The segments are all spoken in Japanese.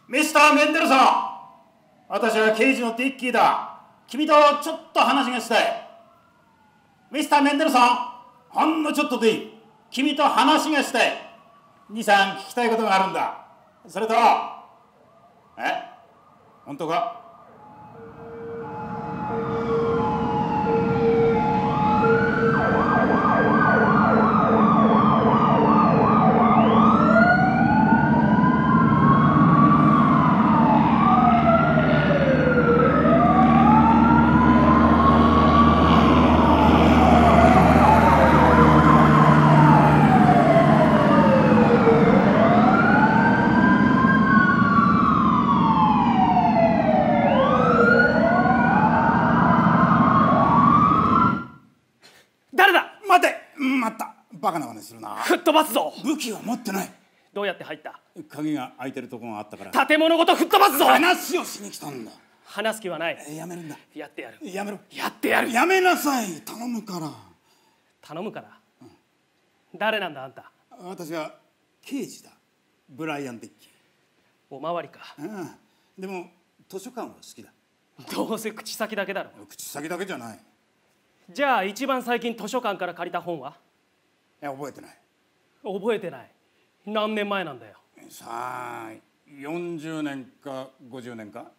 ミスター・メンデルソン、私は刑事のディッキーだ。君とちょっと話がしたい。ミスター・メンデルソン、ほんのちょっとでいい。君と話がしたい。2、3聞きたいことがあるんだ。それと、本当か？バカな真似するな。 吹っ飛ばすぞ。 武器は持ってない。 どうやって入った？ 鍵が開いてるところがあったから。 建物ごと吹っ飛ばすぞ。 話をしに来たんだ。 話す気はない。 やめるんだ。 やってやる。 やめろ。 やってやる。 やめなさい。頼むから。 頼むから、誰なんだあんた？ 私は刑事だ。ブライアン・デッキー。 おまわりか。 でも図書館は好きだ。 どうせ口先だけだろ。 口先だけじゃない。 じゃあ一番最近図書館から借りた本は？ 覚えてない。 覚えてない。何年前なんだよ。 さあ、40年か50年か。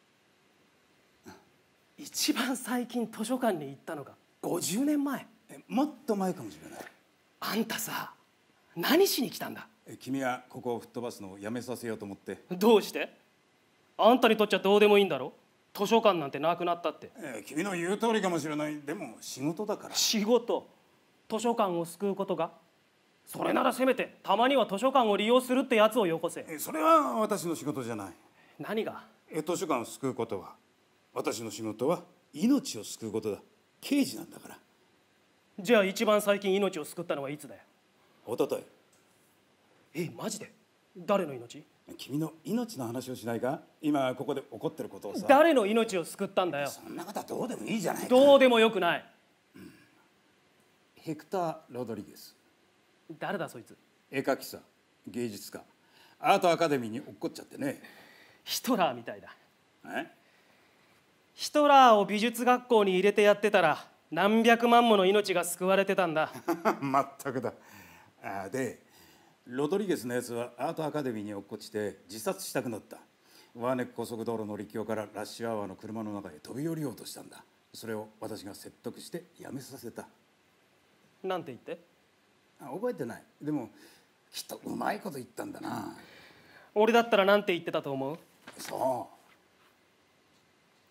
一番最近図書館に行ったのが50年前。 もっと前かもしれない。 あんたさ、何しに来たんだ？ 君はここを吹っ飛ばすのをやめさせようと思って。 どうして？あんたにとっちゃどうでもいいんだろ。図書館なんてなくなったって。 君の言う通りかもしれない。でも仕事だから。 仕事？図書館を救うことが？それならせめてたまには図書館を利用するってやつをよこせ。 それは私の仕事じゃない。 何が？ 図書館を救うことは、私の仕事は命を救うことだ。刑事なんだから。 じゃあ一番最近命を救ったのはいつだよ？ 一昨日。 マジで？誰の命？ 君の命の話をしないか？今ここで起こってることをさ。 誰の命を救ったんだよ。 そんなことはどうでもいいじゃないか。 どうでもよくない。 ヘクター・ロドリゲス。 誰だそいつ？ 絵描きさ、芸術家、アートアカデミーに落っこっちゃってね。 ヒトラーみたいだ。ヒトラーを美術学校に入れてやってたら何百万もの命が救われてたんだ。 まったくだ。でロドリゲスのやつはアートアカデミーに落っこちて自殺したくなった。ワーネック高速道路の陸橋からラッシュアワーの車の中へ飛び降りようとしたんだ。それを私が説得してやめさせた。 なんて言って？ 覚えてない。でもきっとうまいこと言ったんだな。 俺だったらなんて言ってたと思う？ そう。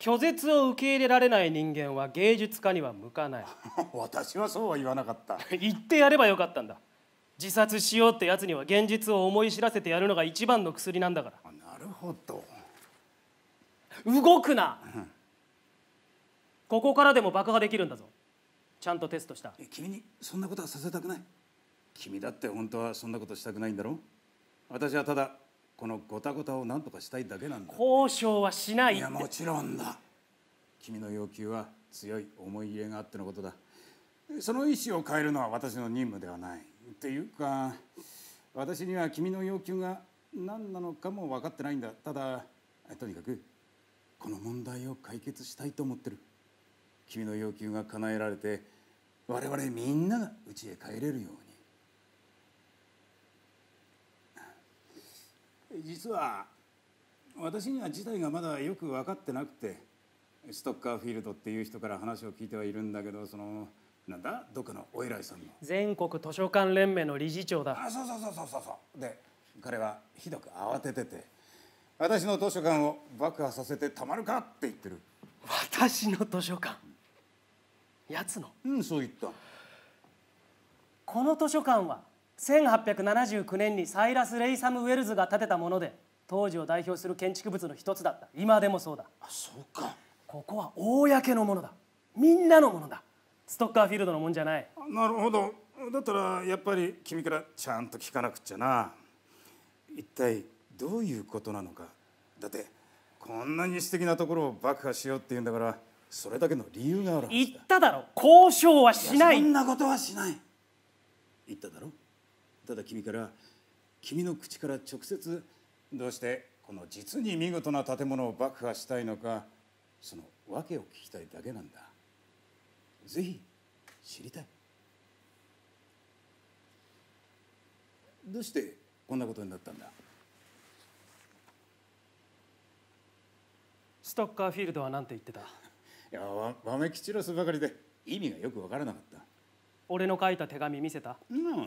拒絶を受け入れられない人間は芸術家には向かない。 私はそうは言わなかった。 言ってやればよかったんだ。自殺しようってやつには現実を思い知らせてやるのが一番の薬なんだから。 なるほど。 動くな。ここからでも爆破できるんだぞ。ちゃんとテストした。 君にそんなことはさせたくない。君だって本当はそんなことしたくないんだろ。私はただこのゴタゴタを何とかしたいだけなんだ。 交渉はしないって。 いやもちろんだ。君の要求は強い思い入れがあってのことだ。その意思を変えるのは私の任務ではない。っていうか私には君の要求が何なのかも分かってないんだ。ただとにかくこの問題を解決したいと思ってる。君の要求が叶えられて我々みんなが家へ帰れるように。実は私には事態がまだよく分かってなくて、ストッカーフィールドっていう人から話を聞いてはいるんだけど、そのなんだどっかのお偉いさんの全国図書館連盟の理事長だ。 そうで彼はひどく慌ててて、私の図書館を爆破させてたまるかって言ってる。 私の図書館？やつの？ そう言った。 この図書館は1879年にサイラス・レイサム・ウェルズが建てたもので、当時を代表する建築物の一つだった。今でもそうだ。 そうか。 ここは公のものだ。みんなのものだ。ストッカーフィールドのもんじゃない。 なるほど。だったらやっぱり君からちゃんと聞かなくちゃな。一体どういうことなのか。だってこんなに素敵なところを爆破しようって言うんだから、それだけの理由があるはずだ。 言っただろ。交渉はしない。 そんなことはしない。言っただろ。ただ君の口から直接どうしてこの実に見事な建物を爆破したいのか、その訳を聞きたいだけなんだ。ぜひ知りたい。どうしてこんなことになったんだ？ ストッカーフィールドは何て言ってた？ いや、わめき散らすばかりで意味がよくわからなかった。 俺の書いた手紙見せた？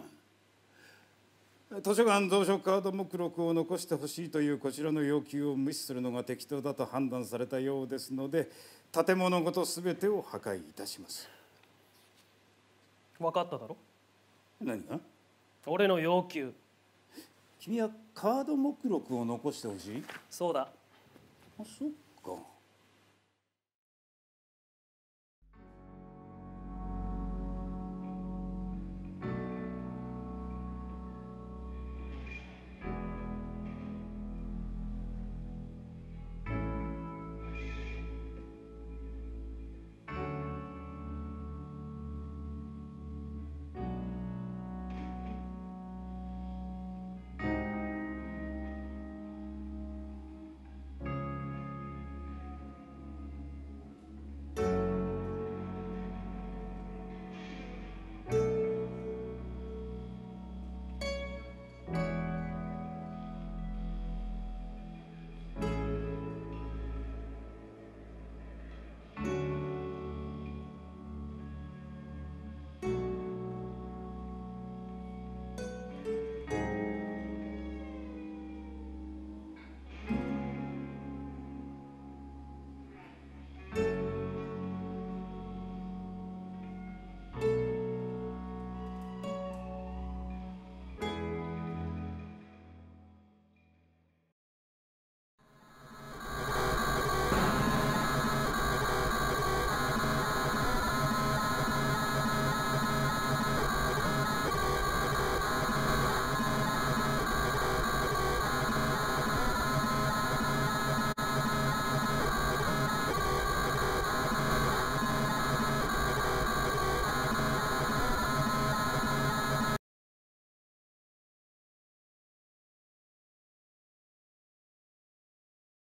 図書館蔵書カード目録を残してほしいというこちらの要求を無視するのが適当だと判断されたようですので、建物ごと全てを破壊いたします。 分かっただろ？ 何が？ 俺の要求。 君はカード目録を残してほしい？ そうだ。 あ、そっか。